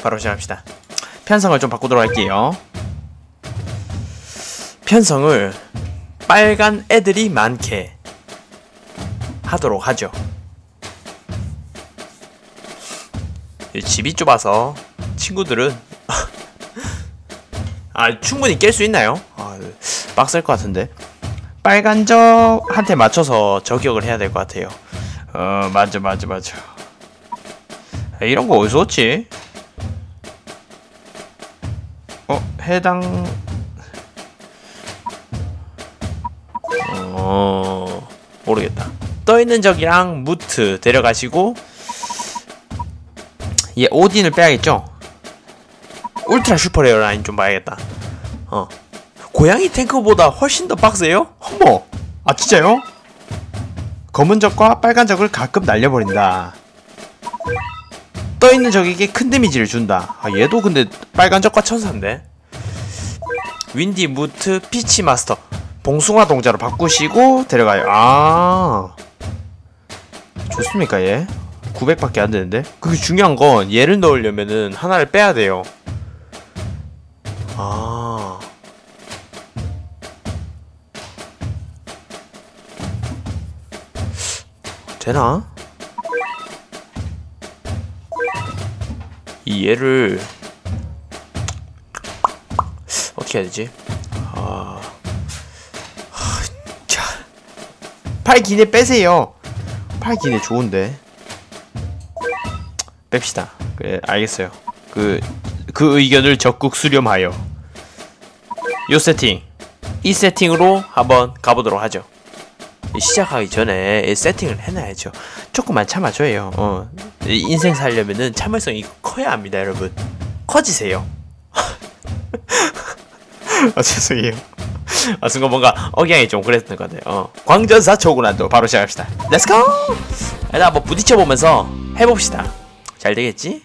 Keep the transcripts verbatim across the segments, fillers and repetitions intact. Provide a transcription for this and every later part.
바로 시작합시다. 편성을 좀 바꾸도록 할게요. 편성을 빨간 애들이 많게 하도록 하죠. 집이 좁아서 친구들은 아 충분히 깰 수 있나요? 아, 빡셀 것 같은데. 빨간 적한테 맞춰서 저격을 해야 될 것 같아요. 어 맞아 맞아 맞아. 이런 거 어디서 얻지? 어 해당 어 모르겠다. 떠있는 적이랑 무트 데려가시고 얘 오딘을 빼야겠죠? 울트라 슈퍼 레어 라인 좀 봐야겠다. 어 고양이 탱크보다 훨씬 더 빡세요? 어머! 아 진짜요? 검은 적과 빨간 적을 가끔 날려버린다. 떠있는 적에게 큰 데미지를 준다. 아 얘도 근데 빨간 적과 천사인데. 윈디 무트 피치 마스터 봉숭아 동자로 바꾸시고 데려가요. 아 좋습니까 얘? 구백밖에 안 되는데? 그게 중요한 건 얘를 넣으려면은 하나를 빼야 돼요. 아 되나? 이 얘를 어떻게 해야 되지? 아, 아... 자... 팔 기내 빼세요. 팔 기내 좋은데. 뺍시다. 그래 알겠어요. 그, 그 의견을 적극 수렴하여 요 세팅 이 세팅으로 한번 가보도록 하죠. 시작하기 전에 세팅을 해놔야죠. 조금만 참아줘요. 어. 인생 살려면은 참을성이 커야 합니다 여러분. 커지세요. 아 죄송해요. 아 순간 뭔가 억양이 좀 그랬던 것 같아요. 어. 광전사 초고난도 바로 시작합시다. 렛츠고! 일단 뭐 부딪혀보면서 해봅시다. 잘 되겠지?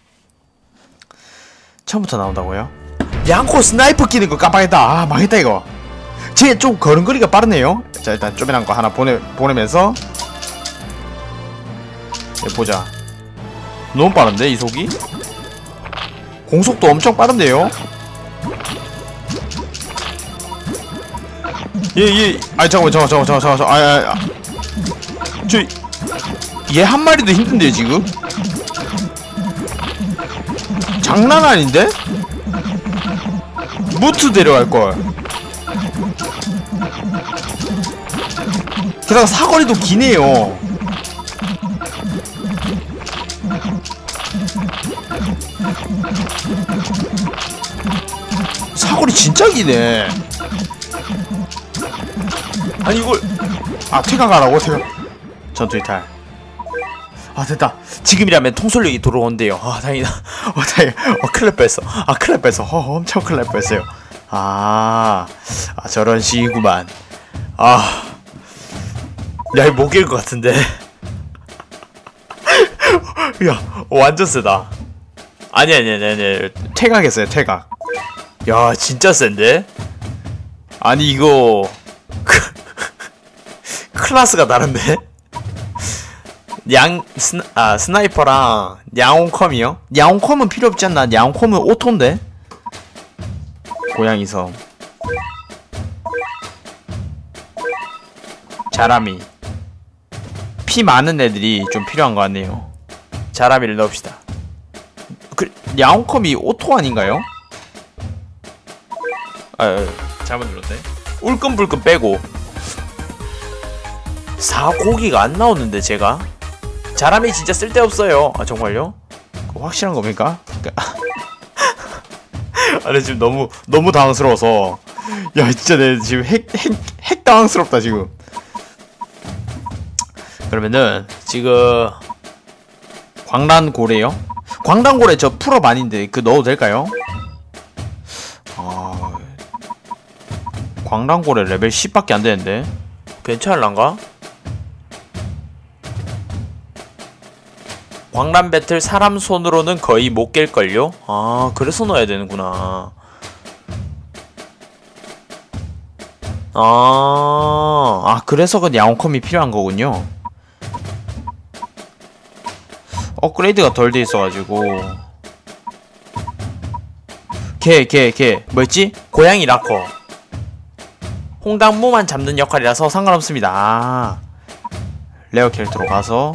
처음부터 나온다고요? 양코 스나이퍼 끼는 거 깜빡했다. 아 망했다 이거. 쟤 좀 걸음걸이가 빠르네요. 자 일단 쪼매난 거 하나 보내, 보내면서 예, 보자. 너무 빠른데 이속이? 공속도 엄청 빠른데요? 얘얘 아이 잠깐만 잠깐만 잠깐만 잠깐만 아이 아이 저 얘 한 마리도 힘든데요 지금? 장난 아닌데? 무트 데려갈걸. 게다가 사거리도 기네요. 사거리 진짜 기네. 아니 이걸 아 퇴각하라고? 퇴각 전투 이탈. 아 됐다. 지금이라면 통솔력이 들어온대요. 아 다행이다. 어 다행이다. 어 큰일 날 뻔했어. 아 큰일 날 뻔했어. 어 엄청 큰일 날 뻔했어요. 아, 아 저런 식이구만. 아 야 이거 못 깰 것 같은데. 야 완전 세다. 아니 아니 아니 아니 퇴각했어요 퇴각. 야 진짜 센데? 아니 이거 클래스가 다른데? 양 스나, 아 스나이퍼랑 야옹컴이요? 야옹컴은 필요 없지 않나? 야옹컴은 오토인데? 고양이섬 자라미 피 많은 애들이 좀 필요한 것 같네요. 자라미를 넣읍시다. 그 야옹컴이 오토 아닌가요? 아, 아 잘못 눌렀네. 울끔불끔 빼고 사고기가 안 나오는데 제가 자라미 진짜 쓸데없어요. 아 정말요? 확실한 겁니까? 아 근데 지금 너무 너무 당황스러워서 야 진짜 내 지금 핵, 핵, 핵 당황스럽다 지금. 그러면은 지금 광란고래요? 광란고래 저 풀업 아닌데 그 넣어도 될까요? 아 광란고래 레벨 십밖에 안 되는데 괜찮을란가? 광란 배틀 사람 손으로는 거의 못 깰걸요? 아 그래서 넣어야 되는구나. 아, 아 그래서 그 야옹컴이 필요한 거군요. 업그레이드가 덜 돼 있어가지고 걔 걔 걔 뭐였지? 고양이 라커. 홍당무만 잡는 역할이라서 상관없습니다. 아, 레어 캐릭터로 가서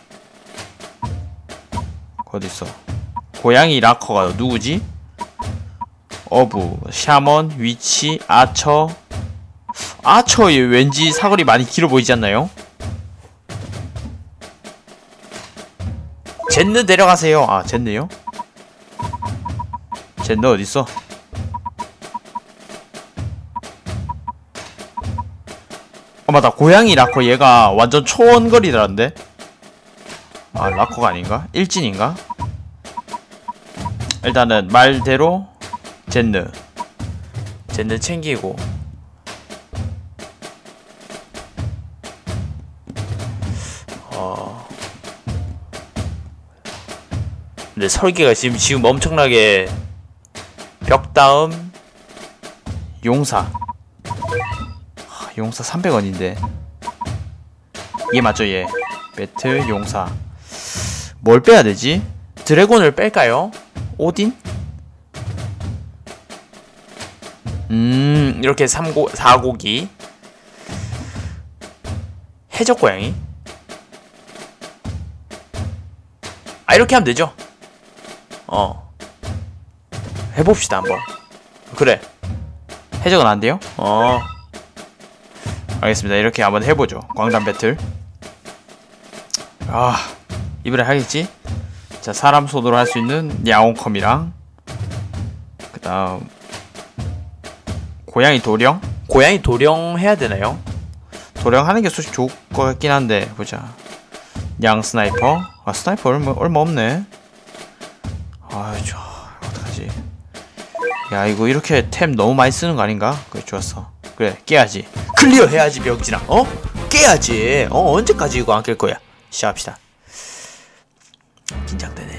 어딨어? 고양이 라커가 누구지? 어부, 샤먼, 위치, 아처. 아처에 왠지 사거리 많이 길어 보이지 않나요? 젠느 데려가세요. 아, 젠느요? 젠느 어딨어? 아 맞다, 고양이 라커 얘가 완전 초원거리더란데? 아, 라커가 아닌가? 일진인가? 일단은 말대로 젠느 젠느 챙기고. 어... 근데 설계가 지금 지금 엄청나게 벽다음 용사. 하, 용사 삼백 원인데 얘 맞죠? 얘 배틀 용사. 뭘 빼야 되지? 드래곤을 뺄까요? 오딘? 음, 이렇게 삼고, 사고기. 해적 고양이? 아, 이렇게 하면 되죠? 어. 해봅시다, 한번. 그래. 해적은 안 돼요? 어. 알겠습니다. 이렇게 한번 해보죠. 광단 배틀. 아, 이번에 하겠지? 자, 사람 손으로 할 수 있는 야옹컴이랑, 그 다음 고양이 도령? 고양이 도령 해야 되나요? 도령 하는 게 솔직히 좋을 것 같긴 한데, 보자. 양 스나이퍼? 아, 스나이퍼 얼마, 얼마 없네. 아유, 저, 어떡하지? 야, 이거 이렇게 템 너무 많이 쓰는 거 아닌가? 그래, 좋았어. 그래, 깨야지. 클리어 해야지, 벽지랑. 어? 깨야지. 어, 언제까지 이거 안 깰 거야? 시작합시다. 긴장되네.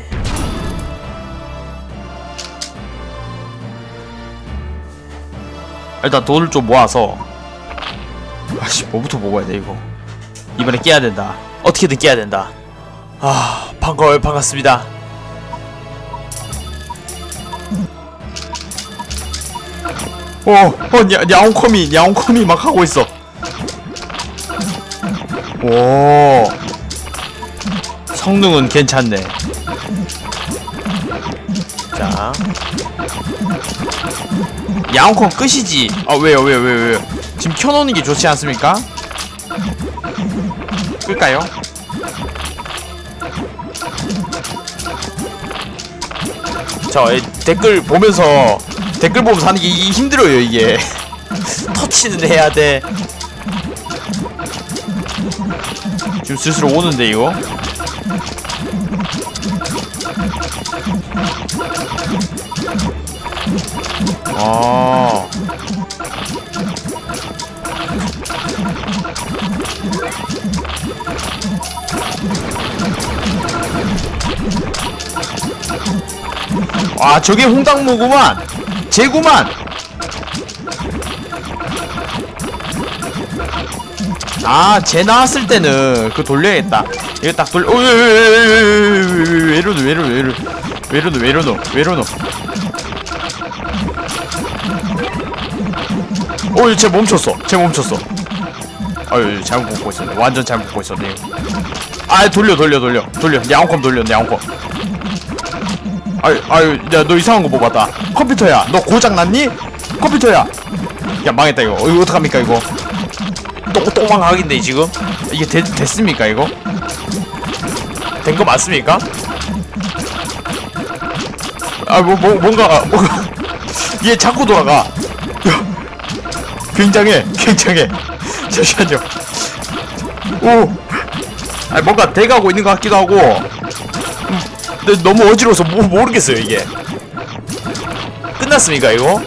일단 돈을 좀 모아서. 아씨, 뭐부터 먹어야 돼 이거. 이번에 깨야 된다. 어떻게든 깨야 된다. 아, 반가워요. 반갑습니다. 어, 어, 냐, 냐옹컴이, 냐옹컴이 막 하고 있어. 오, 성능은 괜찮네. 자, 야옹컴 끝이지. 아, 왜요, 왜요, 왜요, 왜요? 지금 켜놓는 게 좋지 않습니까? 끌까요? 자, 댓글 보면서 댓글 보면서 하는 게 이게 힘들어요. 이게 터치는 해야 돼. 지금 슬슬 오는데 이거. 아. 아, 저게 홍당무구만. 쟤구만. 아, 쟤 나왔을 때는 그거 돌려야겠다. 이거 딱 돌려. 오, 왜이러노, 왜이러노, 왜이러노, 왜이러노, 왜이러노, 왜이러노. 오, 쟤 멈췄어. 쟤 멈췄어. 아유, 잘못 보고 있었네. 완전 잘못 보고 있었네. 아, 돌려, 돌려, 돌려, 돌려. 야옹컴 돌려, 야옹컴. 아유, 아유, 야, 너 이상한 거 뽑았다. 컴퓨터야, 너 고장 났니? 컴퓨터야. 야, 망했다 이거. 어, 이거 어떡합니까 이거? 또 또망하긴데 지금? 이게 되, 됐습니까 이거? 된 거 맞습니까? 아, 뭐, 뭐, 뭔가, 뭔가. 얘 자꾸 돌아가. 굉장해, 굉장해. 잠시만요. 오, 아, 뭔가 돼가고 있는 것 같기도 하고. 음, 근데 너무 어지러워서 뭐, 모르겠어요 이게. 끝났습니까 이거?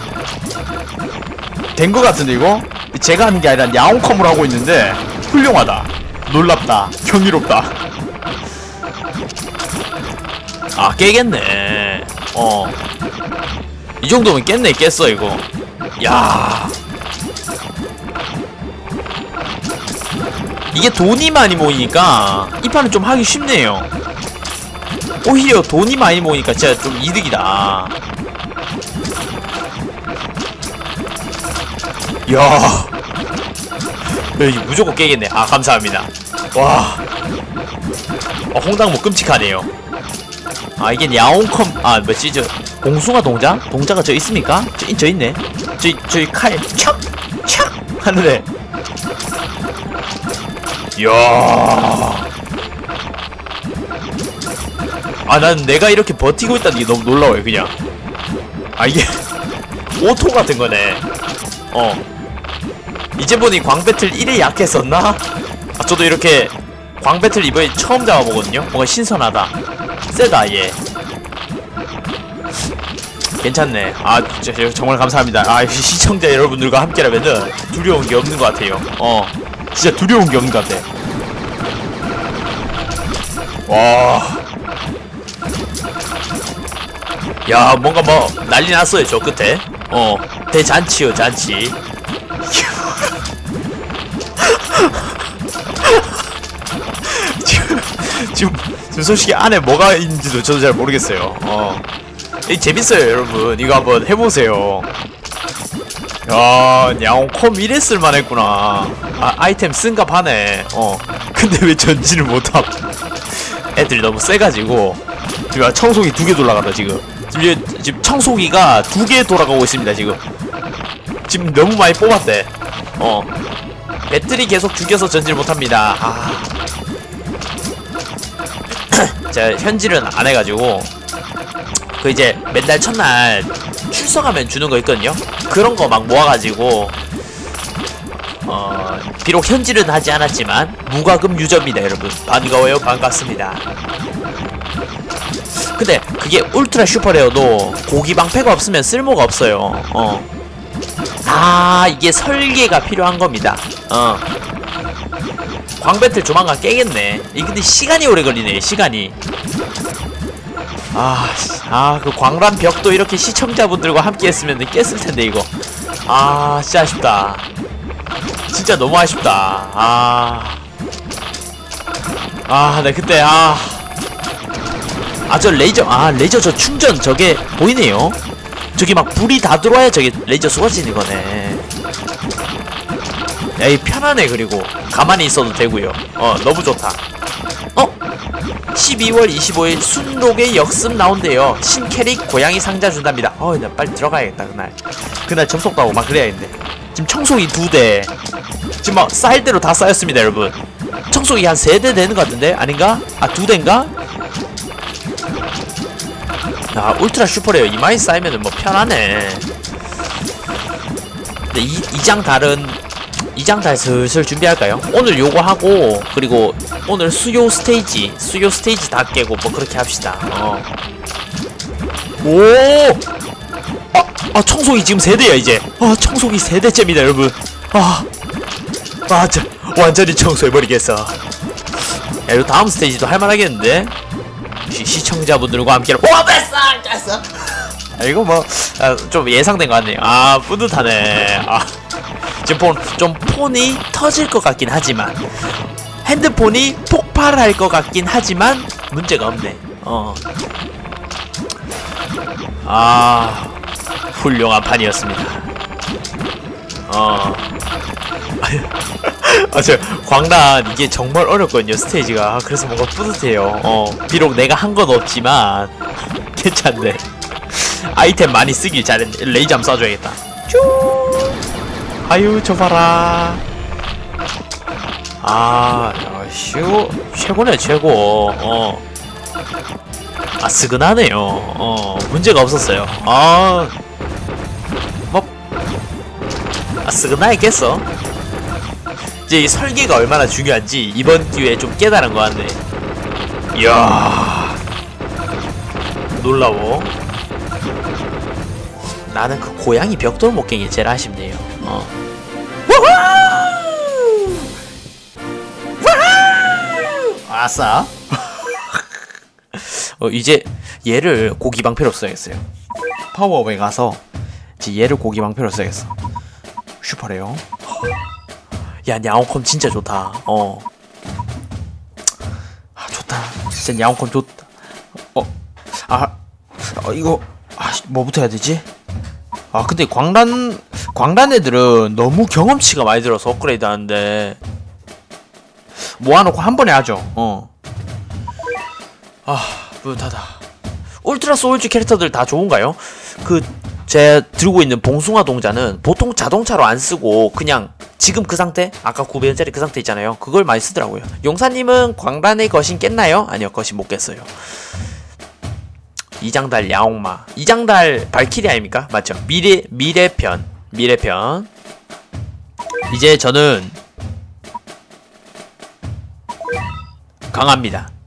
된 것 같은데 이거? 제가 하는 게 아니라 야옹컴을 하고 있는데 훌륭하다. 놀랍다. 경이롭다. 아, 깨겠네. 어, 이 정도면 깼네. 깼어 이거. 야, 이게 돈이 많이 모이니까 이 판은 좀 하기 쉽네요. 오히려 돈이 많이 모이니까 진짜 좀 이득이다. 야, 이거 무조건 깨겠네. 아, 감사합니다. 와, 어, 홍당 뭐 끔찍하네요. 아, 이게 야옹컴, 아, 뭐지, 저, 공숭아 동자? 동자가 저 있습니까? 저, 저 있네. 저, 저기 칼, 촥! 촥! 하는데. 이야. 아, 난 내가 이렇게 버티고 있다는 게 너무 놀라워요, 그냥. 아, 이게, 오토 같은 거네. 어. 이제 보니 광배틀 일에 약했었나? 아, 저도 이렇게 광배틀 이번에 처음 잡아보거든요? 뭔가 신선하다. 세다, 얘. 괜찮네. 아, 진짜 정말 감사합니다. 아, 시청자 여러분들과 함께라면은 두려운 게 없는 것 같아요. 어. 진짜 두려운 게 없는 것 같아. 와. 야, 뭔가 뭐 난리 났어요, 저 끝에. 어. 대잔치요, 잔치. 지금, 지금, 지금 솔직히 안에 뭐가 있는지도 저도 잘 모르겠어요. 어. 이 재밌어요, 여러분. 이거 한번 해보세요. 야, 야옹컴 이랬을만 했구나. 아, 아이템 쓴값 하네. 어. 근데 왜 전진을 못함? 애들이 너무 세가지고. 지금 청소기 두 개 돌아간다, 지금. 지금, 지금 청소기가 두 개 돌아가고 있습니다, 지금. 지금 너무 많이 뽑았대. 어. 배터리 계속 죽여서 전질 못합니다. 아. 제가 현질은 안 해가지고. 그 이제 맨날 첫날 출석하면 주는 거 있거든요. 그런 거 막 모아가지고 어 비록 현질은 하지 않았지만 무과금 유저입니다, 여러분. 반가워요, 반갑습니다. 근데 그게 울트라 슈퍼레어도 고기 방패가 없으면 쓸모가 없어요. 어. 아, 이게 설계가 필요한 겁니다. 어. 광배틀 조만간 깨겠네. 이 근데 시간이 오래 걸리네, 시간이. 아, 아, 그 광란 벽도 이렇게 시청자분들과 함께 했으면 깼을 텐데, 이거. 아, 진짜 아쉽다. 진짜 너무 아쉽다. 아. 아, 네, 그때, 아. 아, 저 레이저, 아, 레이저 저 충전 저게 보이네요. 저기 막 불이 다 들어와야 저게 레이저 쏘아지는 거네. 야, 이 편하네, 그리고. 가만히 있어도 되고요. 어, 너무 좋다. 어? 십이월 이십오일 순록의 역습 나온대요. 신캐릭 고양이 상자 준답니다. 어, 나 빨리 들어가야겠다, 그날. 그날 접속도 하고 막 그래야겠네. 지금 청소기 두 대. 지금 막 쌓일 대로 다 쌓였습니다, 여러분. 청소기 한 세 대 되는 것 같은데? 아닌가? 아, 두 대인가? 아, 울트라 슈퍼레어 이마이 쌓이면은 뭐 편하네. 근데 이, 이장 달은 이장 달 슬슬 준비할까요? 오늘 요거 하고, 그리고 오늘 수요 스테이지 수요 스테이지 다 깨고 뭐 그렇게 합시다. 어. 오! 아, 아, 청소기 지금 세 대야, 이제. 아, 청소기 세 대째입니다, 여러분. 아, 아, 저, 완전히 청소해버리겠어. 야, 이거 다음 스테이지도 할만하겠는데? 시, 시청자분들과 함께. 와, 뺐어! 깼어! 아, 이거 뭐, 아, 좀 예상된 것 같네요. 아, 뿌듯하네. 아. 지금 폰, 좀 폰이 터질 것 같긴 하지만, 핸드폰이 폭발할 것 같긴 하지만 문제가 없네. 어. 아, 훌륭한 판이었습니다. 어. 아, 저 광란 이게 정말 어렵거든요, 스테이지가. 그래서 뭔가 뿌듯해요. 어. 비록 내가 한 건 없지만 괜찮네. 아이템 많이 쓰길 잘했네. 레이저 한번 쏴줘야겠다. 쭈. 아유, 저 봐라. 아, 쉬우 최고네, 최고. 어. 아, 스근하네요. 어, 문제가 없었어요. 아, 뭐, 아, 스근하겠어. 이제 이 설계가 얼마나 중요한지 이번 기회에 좀 깨달은 것 같네. 이야, 놀라워. 나는 그 고양이 벽돌 못 깬 게 제일 아쉽네요. 어. 우후! 우후! 아싸. 어, 이제 얘를 고기 방패로 써야겠어요. 파워업에 가서 이제 얘를 고기 방패로 써야겠어. 슈퍼레요. 야, 야옹컴 진짜 좋다. 어. 아, 좋다. 진짜 야옹컴 좋다. 어. 아, 어, 이거 아, 뭐부터 해야 되지? 아 근데 광란 광란 애들은 너무 경험치가 많이 들어서 업그레이드 하는데 모아놓고 한 번에 하죠. 어. 아 뿌듯하다. 울트라 소울즈 캐릭터들 다 좋은가요? 그 제 들고 있는 봉숭아 동자는 보통 자동차로 안 쓰고 그냥 지금 그 상태? 아까 구백 원짜리 그 상태 있잖아요. 그걸 많이 쓰더라고요. 용사님은 광란의 거신 깼나요? 아니요, 거신 못 깼어요. 이장달 야옹마. 이장달 발키리 아닙니까? 맞죠? 미래 미래편. 미래편. 이제 저는 강합니다.